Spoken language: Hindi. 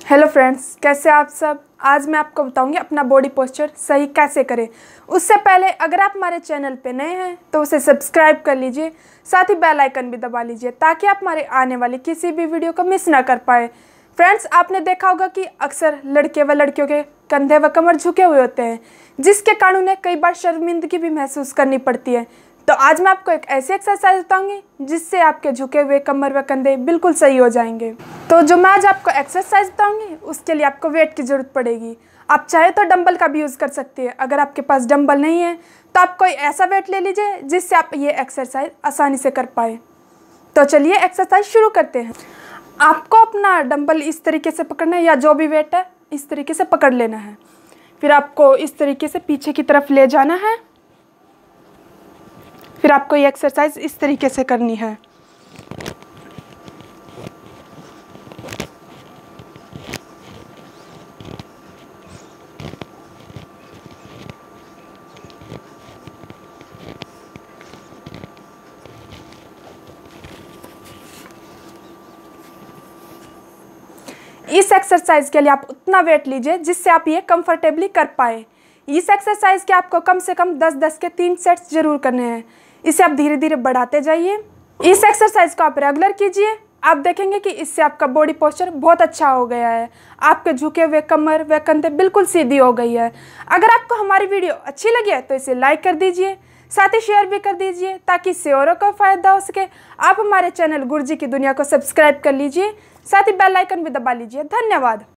हेलो फ्रेंड्स, कैसे आप सब। आज मैं आपको बताऊंगी अपना बॉडी पोस्चर सही कैसे करें। उससे पहले अगर आप हमारे चैनल पे नए हैं तो उसे सब्सक्राइब कर लीजिए, साथ ही बेल आइकन भी दबा लीजिए ताकि आप हमारे आने वाली किसी भी वीडियो को मिस ना कर पाए। फ्रेंड्स, आपने देखा होगा कि अक्सर लड़के व लड़कियों के कंधे व कमर झुके हुए होते हैं, जिसके कारण उन्हें कई बार शर्मिंदगी भी महसूस करनी पड़ती है। तो आज मैं आपको एक ऐसी एक्सरसाइज बताऊंगी जिससे आपके झुके हुए कमर व कंधे बिल्कुल सही हो जाएंगे। तो जो मैं आज आपको एक्सरसाइज बताऊंगी उसके लिए आपको वेट की ज़रूरत पड़ेगी। आप चाहे तो डंबल का भी यूज़ कर सकते हैं। अगर आपके पास डंबल नहीं है तो आप कोई ऐसा वेट ले लीजिए जिससे आप ये एक्सरसाइज आसानी से कर पाए। तो चलिए एक्सरसाइज शुरू करते हैं। आपको अपना डंबल इस तरीके से पकड़ना है, या जो भी वेट है इस तरीके से पकड़ लेना है। फिर आपको इस तरीके से पीछे की तरफ ले जाना है। फिर आपको ये एक्सरसाइज इस तरीके से करनी है। इस एक्सरसाइज के लिए आप उतना वेट लीजिए जिससे आप ये कंफर्टेबली कर पाए। इस एक्सरसाइज के आपको कम से कम 10-10 के 3 सेट्स जरूर करने हैं। इसे आप धीरे धीरे बढ़ाते जाइए। इस एक्सरसाइज को आप रेगुलर कीजिए। आप देखेंगे कि इससे आपका बॉडी पोस्चर बहुत अच्छा हो गया है। आपके झुके हुए कमर व कंधे बिल्कुल सीधी हो गई है। अगर आपको हमारी वीडियो अच्छी लगी है तो इसे लाइक कर दीजिए, साथ ही शेयर भी कर दीजिए ताकि इससे औरों को फायदा हो सके। आप हमारे चैनल गुरुजी की दुनिया को सब्सक्राइब कर लीजिए, साथ ही बेल आइकन भी दबा लीजिए। धन्यवाद।